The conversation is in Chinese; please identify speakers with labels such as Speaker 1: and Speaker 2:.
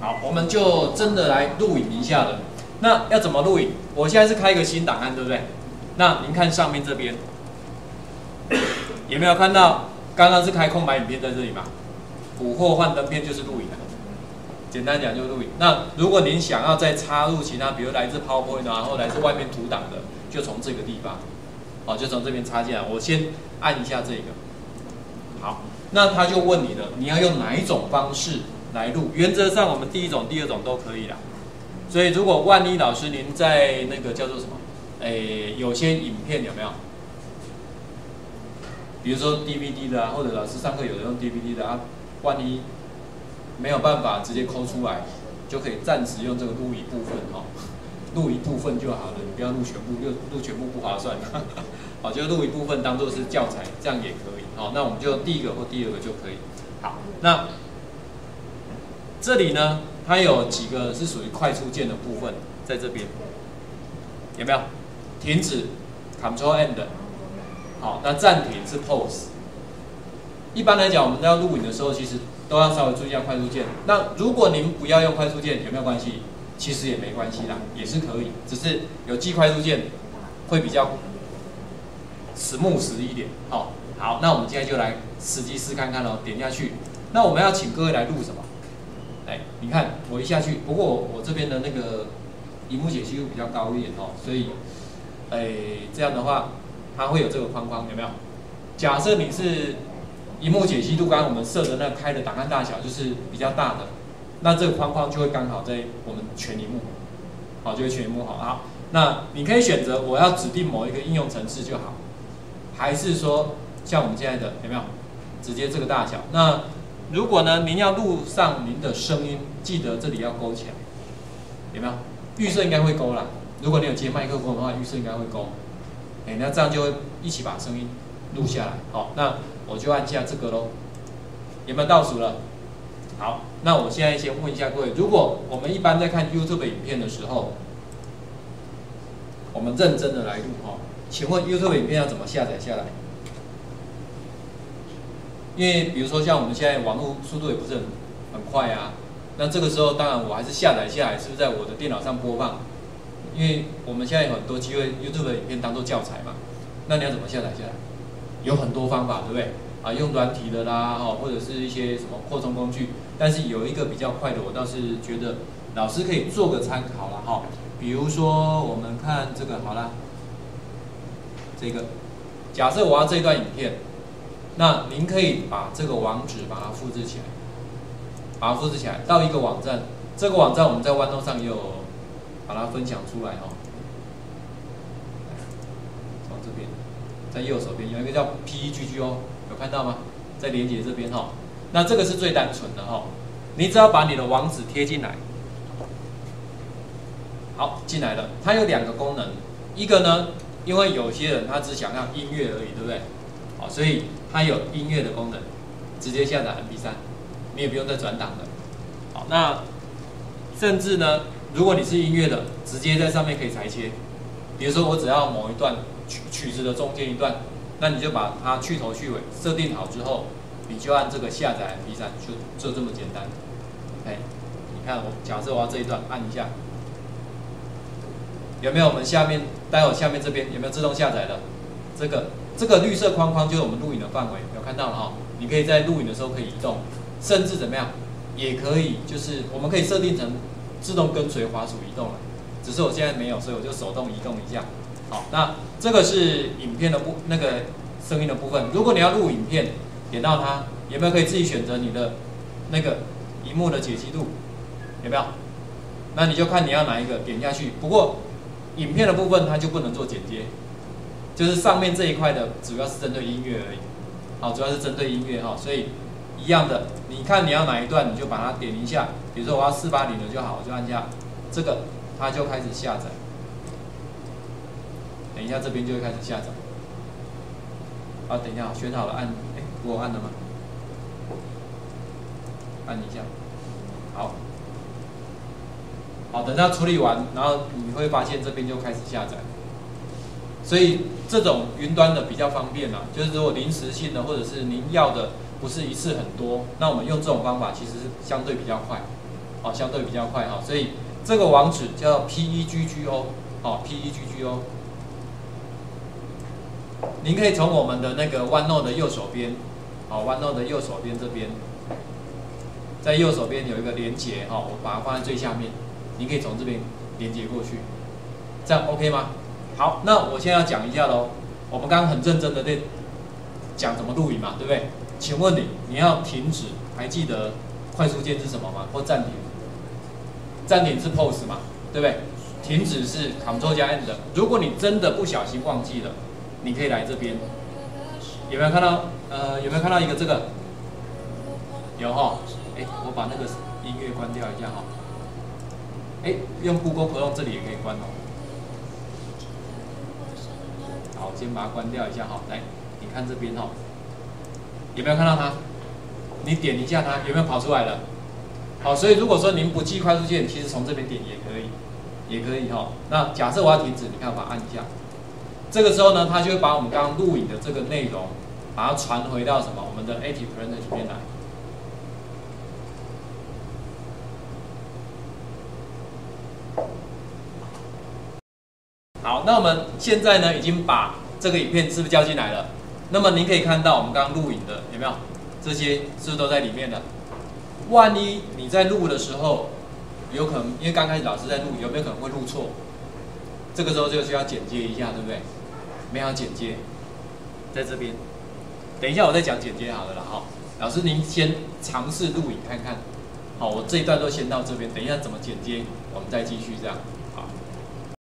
Speaker 1: 好，我们就真的来录影一下了。那要怎么录影？我现在是开一个新档案，对不对？那您看上面这边，有没有看到？刚刚是开空白影片在这里嘛？捕获幻灯片就是录影的。简单讲就是录影。那如果您想要再插入其他，比如来自 PowerPoint 啊，或来自外面图档的，就从这个地方，好，就从这边插进来。我先按一下这个。好，那他就问你了，你要用哪一种方式来录？原则上我们第一种、第二种都可以啦。所以如果万一老师您在那个叫做什么，有些影片有没有？比如说 DVD 的啊，或者老师上课有人用 DVD 的啊，万一没有办法直接抠出来，就可以暂时用这个录一部分哈，录一部分就好了，你不要录全部，录全部不划算。好，就录一部分当做是教材，这样也可以。好，那我们就第一个或第二个就可以。好，那这里呢，它有几个是属于快速键的部分，在这边有没有？停止 ，Ctrl End。好，那暂停是 Pause。一般来讲，我们要录影的时候，其实都要稍微注意一下快速键。那如果您不要用快速键，有没有关系？其实也没关系啦，也是可以，只是有记快速键会比较smooth一点。好，好，那我们现在就来实际试看看喽。点下去，那我们要请各位来录什么？哎，你看我一下去，不过我这边的那个萤幕解析度比较高一点哦，所以，这样的话。它会有这个框框，有没有？假设你是萤幕解析度，刚刚我们设的那个开的档案大小就是比较大的，那这个框框就会刚好在我们全萤幕，好，就会全萤幕好。好，那你可以选择我要指定某一个应用程式就好，还是说像我们现在的有没有直接这个大小？那如果呢您要录上您的声音，记得这里要勾起来，有没有？预设应该会勾啦。如果你有接麦克风的话，预设应该会勾。那这样就会一起把声音录下来。好，那我就按下这个咯。有没有倒数了？好，那我现在先问一下各位，如果我们一般在看 YouTube 影片的时候，我们认真的来录哈，请问 YouTube 影片要怎么下载下来？因为比如说像我们现在网络速度也不是很快啊，那这个时候当然我还是下载下来，是不是在我的电脑上播放？因为我们现在有很多机会 YouTube 的影片当做教材嘛，那你要怎么下载下来？有很多方法，对不对？啊，用软体的啦，或者是一些什么扩充工具。但是有一个比较快的，我倒是觉得老师可以做个参考啦，哈。比如说我们看这个好啦，这个假设我要这一段影片，那您可以把这个网址把它复制起来，把它复制起来到一个网站，这个网站我们在OneNote上也有。把它分享出来哈，从这边，在右手边有一个叫 PEGG 哦，有看到吗？在连接这边哈，那这个是最单纯的哈，你只要把你的网址贴进来，好，进来了。它有两个功能，一个呢，因为有些人他只想要音乐而已，对不对？好，所以它有音乐的功能，直接下载 MP3， 你也不用再转档了。好，那甚至呢。如果你是音乐的，直接在上面可以裁切。比如说，我只要某一段曲子的中间一段，那你就把它去头去尾设定好之后，你就按这个下载 MP3，就这么简单。你看假设我要这一段，按一下，有没有？我们下面待会下面这边有没有自动下载的？这个绿色框框就是我们录影的范围，有看到了哈？你可以在录影的时候可以移动，甚至怎么样，也可以就是我们可以设定成。自动跟随滑鼠移动了，只是我现在没有，所以我就手动移动一下。好，那这个是影片的那个声音的部分。如果你要录影片，点到它，有没有可以自己选择你的那个萤幕的解析度？有没有？那你就看你要哪一个，点下去。不过影片的部分它就不能做剪接，就是上面这一块的主要是针对音乐而已。好，主要是针对音乐哈，所以一样的，你看你要哪一段，你就把它点一下。比如说我要480的就好，我就按下这个，它就开始下载。等一下这边就会开始下载。好，等一下选好了按，我按了吗？按一下。好，好，等它处理完，然后你会发现这边就开始下载。所以这种云端的比较方便啦，就是如果临时性的或者是您要的不是一次很多，那我们用这种方法其实是相对比较快。 哦，相对比较快哈。所以这个网址叫 PEGGO， 哦 PEGGO。您可以从我们的那个 OneNote 的右手边，好 ，OneNote 的右手边这边，在右手边有一个连接哈，我把它放在最下面，您可以从这边连接过去，这样 OK 吗？好，那我现在要讲一下喽。我们刚刚很认真的在讲怎么录影嘛，对不对？请问你要停止，还记得快速键是什么吗？或暂停？暂停是 Pause 嘛，对不对？停止是 Ctrl 加 End。如果你真的不小心忘记了，你可以来这边，有没有看到？有没有看到一个这个？有哈。哎，我把那个音乐关掉一下哈。哎，用 Google Chrome 这里也可以关哦。好，先把它关掉一下哈。来，你看这边哈，有没有看到它？你点一下它，有没有跑出来了？好，所以如果说您不记快速键，其实从这边点也可以，也可以哈。那假设我要停止，你看我把它按一下。这个时候呢，它就会把我们刚刚录影的这个内容，把它传回到什么？我们的 Active Printer 里面来。好，那我们现在呢，已经把这个影片是不是交进来了？那么您可以看到我们刚刚录影的有没有？这些是不是都在里面的？万一你在录的时候，有可能因为刚开始老师在录，有没有可能会录错？这个时候就需要剪接一下，对不对？没有剪接，在这边。等一下我再讲剪接好了啦，哈。老师您先尝试录影看看。好，我这一段都先到这边，等一下怎么剪接，我们再继续这样。